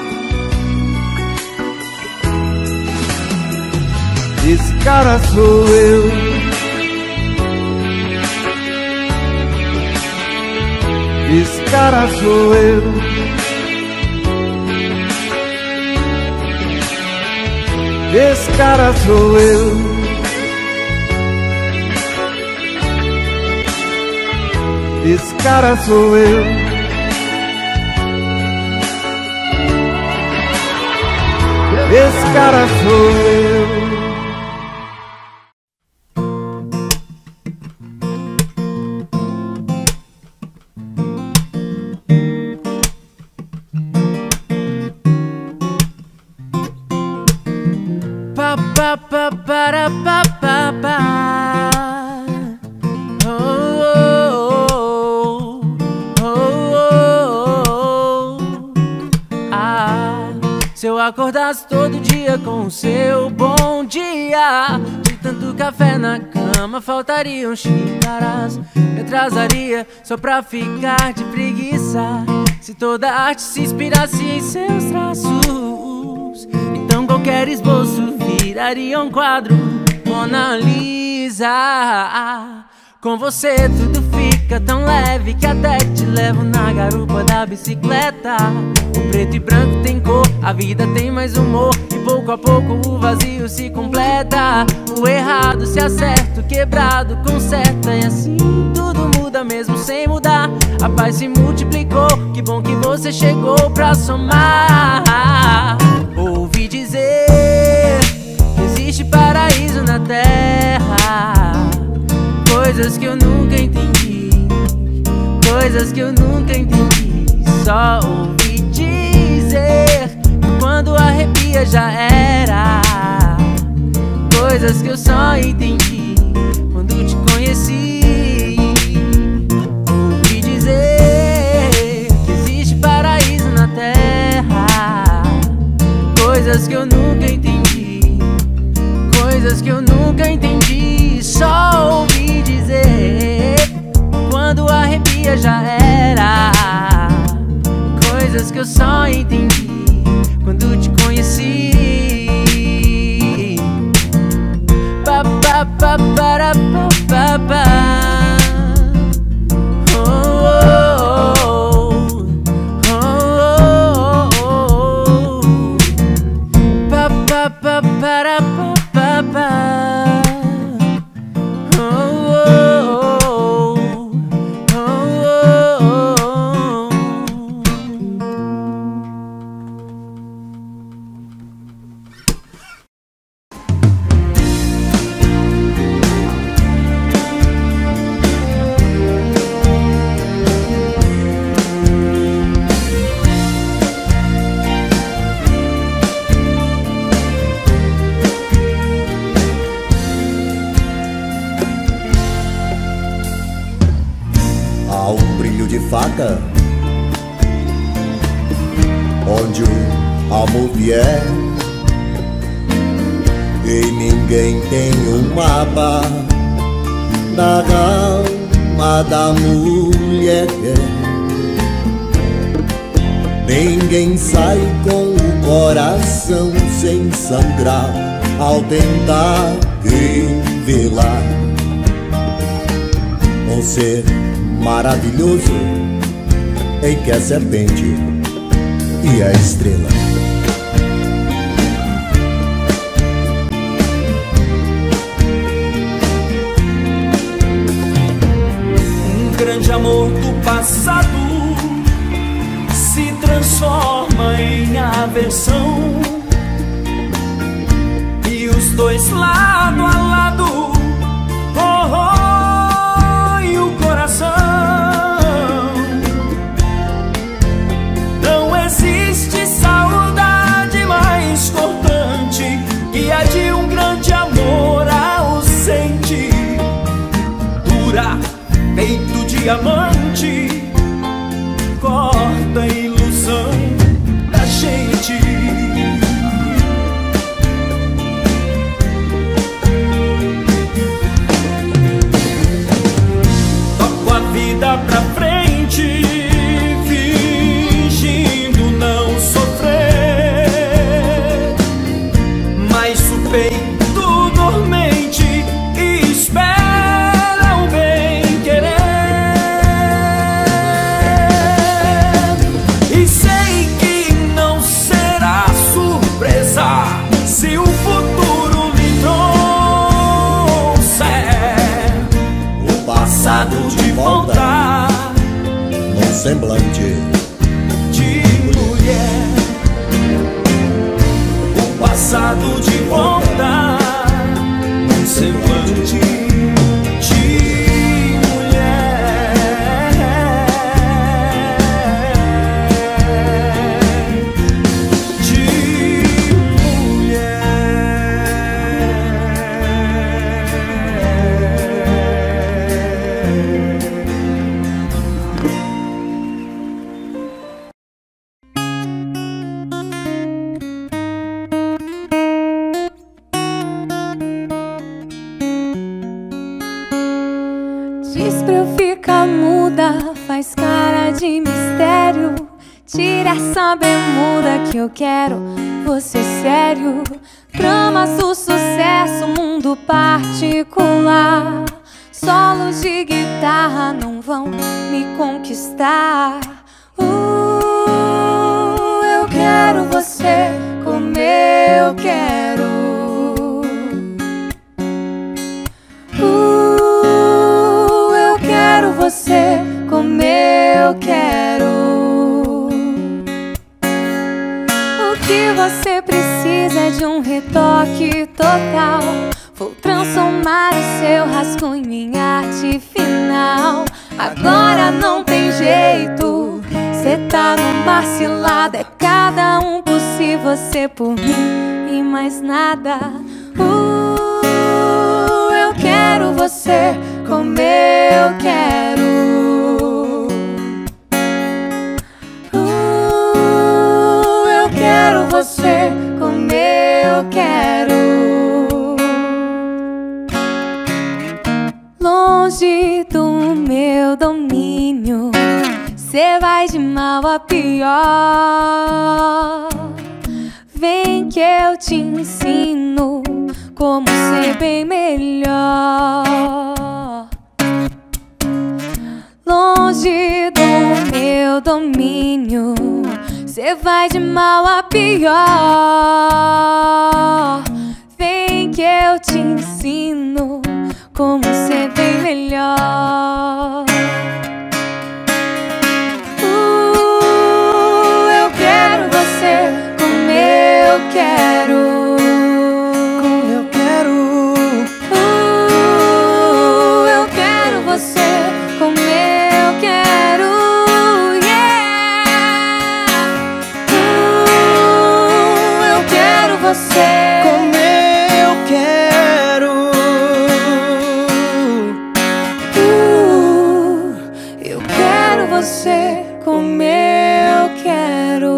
Esse cara sou eu. Esse cara sou eu. Esse cara sou eu. Esse cara sou eu. Esse cara sou eu. Pa pa pa para pa pa pa. Se eu acordasse todo dia com o seu bom dia, de tanto café na cama faltariam xícaras. Me atrasaria só pra ficar de preguiça. Se toda arte se inspirasse em seus traços, então qualquer esboço viraria um quadro Mona Lisa. Com você tudo fica tão leve que até te levo na garupa da bicicleta. O preto e branco tem cor, a vida tem mais humor, e pouco a pouco o vazio se completa. O errado se acerta, o quebrado conserta, e assim tudo muda mesmo sem mudar. A paz se multiplicou, que bom que você chegou pra somar. Ouvi dizer coisas que eu nunca entendi, coisas que eu nunca entendi. Só ouvi dizer que quando arrepia já era, coisas que eu só entendi quando te conheci. Ouvi dizer que existe paraíso na terra, coisas que eu nunca entendi, coisas que eu nunca entendi. Só ouvi dizer quando arrepia já era, coisas que eu só entendi quando te conheci. Pa pa pa para pa pa pa. Para pa pa pa. Ao brilho de faca, onde o amor vier, e ninguém tem um mapa da alma da mulher. Ninguém sai com o coração sem sangrar ao tentar revelar um ser maravilhoso em que a serpente e a estrela. Um grande amor do passado se transforma em aversão, e os dois lado a lado corroem o coração. Não existe saudade mais cortante que a de um grande amor ausente. Dura feito diamante, corta a ilusão da gente. Toco a vida pra frente, fingindo não sofrer, mas o peito dormente espera o bem querer. E sei que não será surpresa se o futuro lhe trouxer O passado de volta no semblante de mulher. O passado de volta no semblante de Diz pra eu ficar muda, faz cara de mistério. Tira essa bermuda que eu quero você sério. Tramas do sucesso, mundo particular. Solos de guitarra não vão me conquistar. Eu quero você como eu quero. Eu quero você como eu quero. O que você precisa é de um retoque total. vou transformar o seu rascunho em arte final. Agora não tem jeito, cê tá numa cilada. É cada um por si, você por mim e mais nada. Eu quero você como eu quero. Eu quero você como eu quero. Longe do meu domínio, cê vai de mal a pior. Vem que eu te ensino como ser bem melhor. Longe do meu domínio, cê vai de mal a pior. Vem que eu te ensino como ser bem melhor. Eu quero você como eu quero. Como eu quero. Eu quero você como eu quero. Yeah. Eu quero você como eu quero. Eu quero você como eu quero.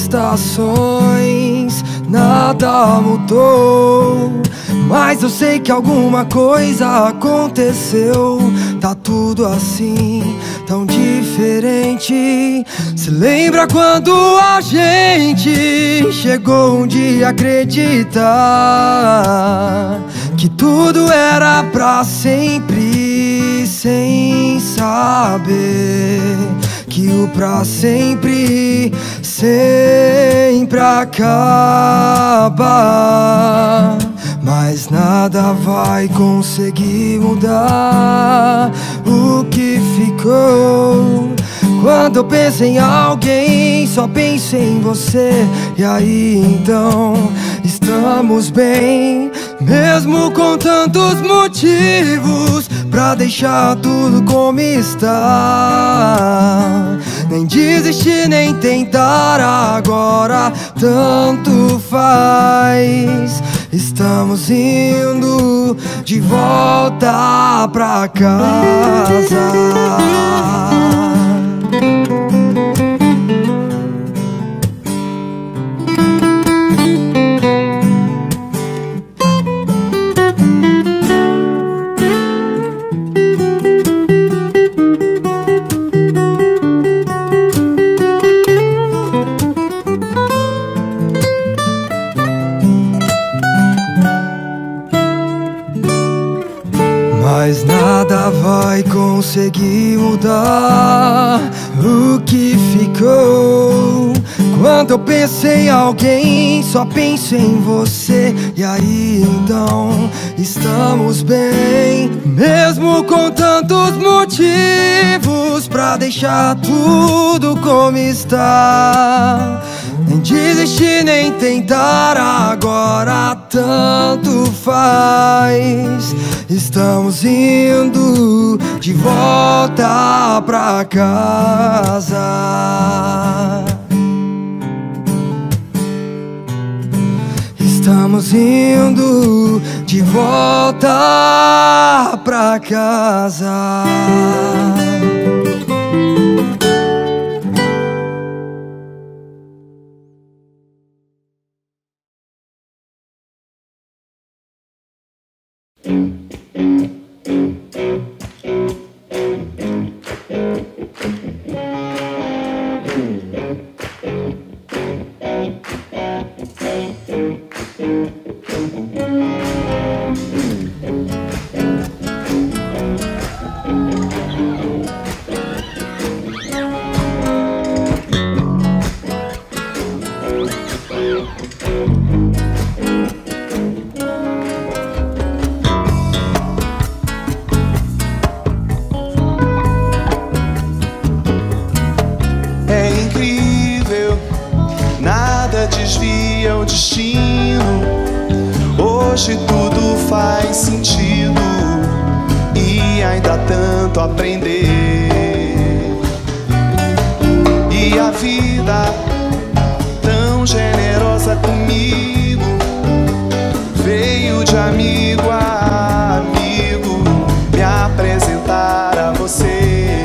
estações, nada mudou. Mas eu sei que alguma coisa aconteceu. Tá tudo assim, tão diferente. Se lembra quando a gente chegou um dia a acreditar que tudo era pra sempre, sem saber que o pra sempre sempre acaba. Mas nada vai conseguir mudar o que ficou. Quando eu penso em alguém, só penso em você. E aí então estamos bem, mesmo com tantos motivos pra deixar tudo como está. Nem desistir, nem tentar agora, tanto faz. Estamos indo de volta pra casa. Mas nada vai conseguir mudar o que ficou. Quando eu penso em alguém, só penso em você. E aí então estamos bem, mesmo com tantos motivos pra deixar tudo como está. Nem desistir, nem tentar agora, tanto faz. Estamos indo de volta pra casa. Estamos indo de volta pra casa. Desvia o destino. Hoje tudo faz sentido e ainda há tanto a aprender. E a vida tão generosa comigo veio de amigo a amigo me apresentar a você.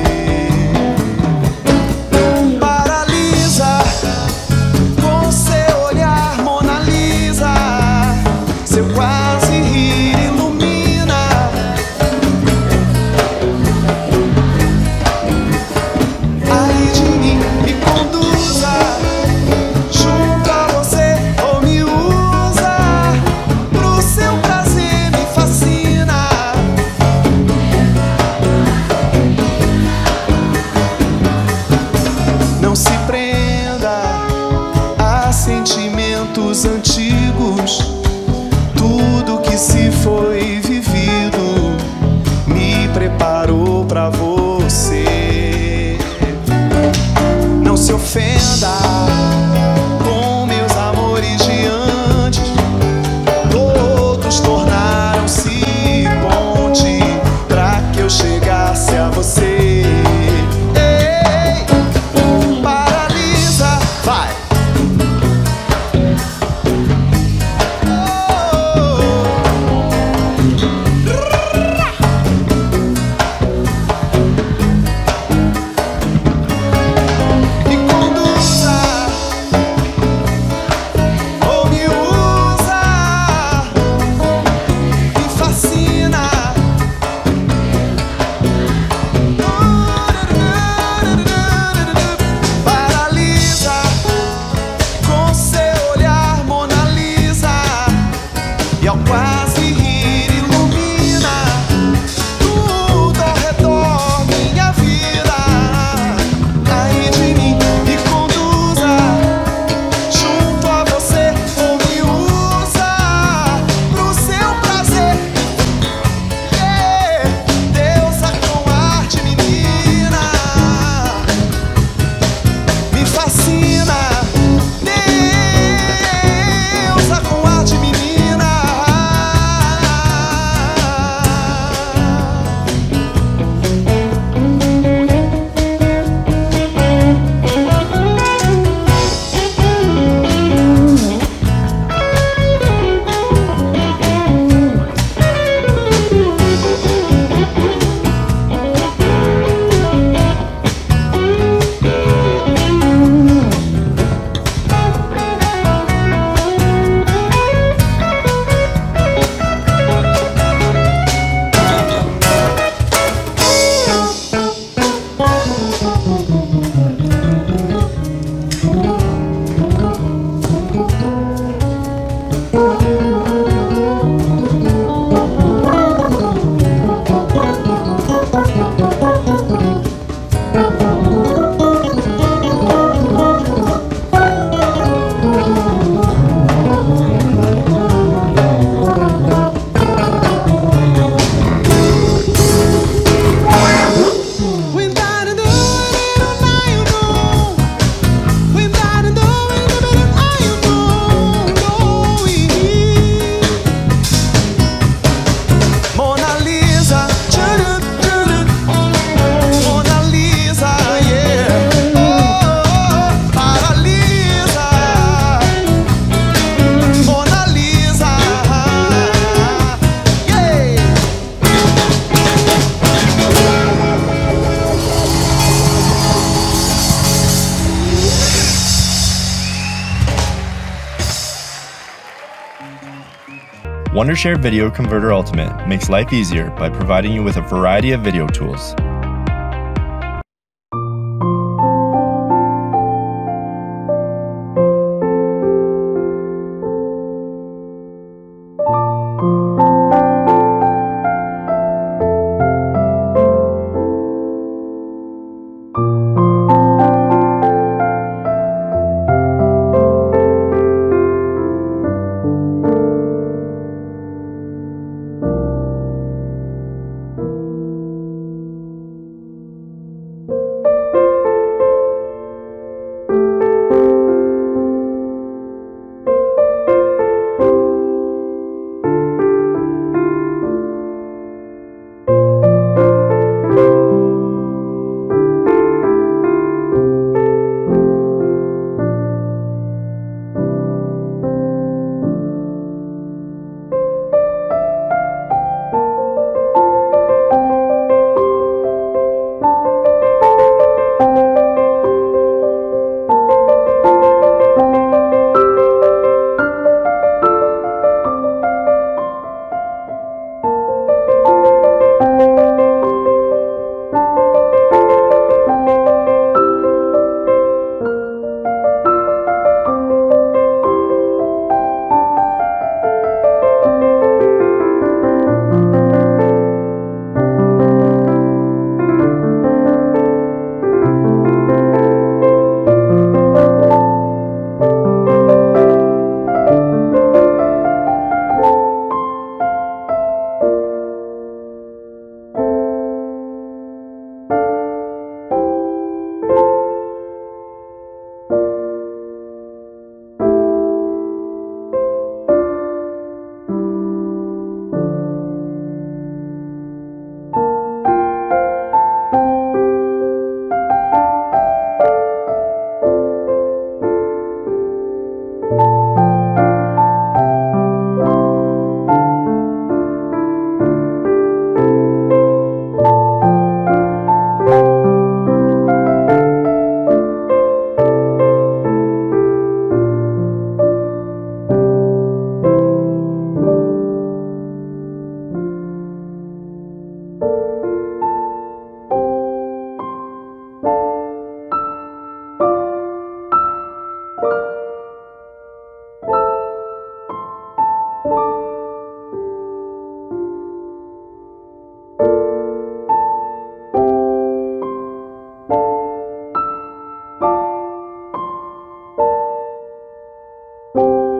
Antigos, tudo que se foi vivido me preparou pra você. Não se ofenda com meus amores de antes, todos tornaram-se ponte pra que eu chegasse a você. Ei, paralisa, vai! Wondershare Video Converter Ultimate makes life easier by providing you with a variety of video tools. you.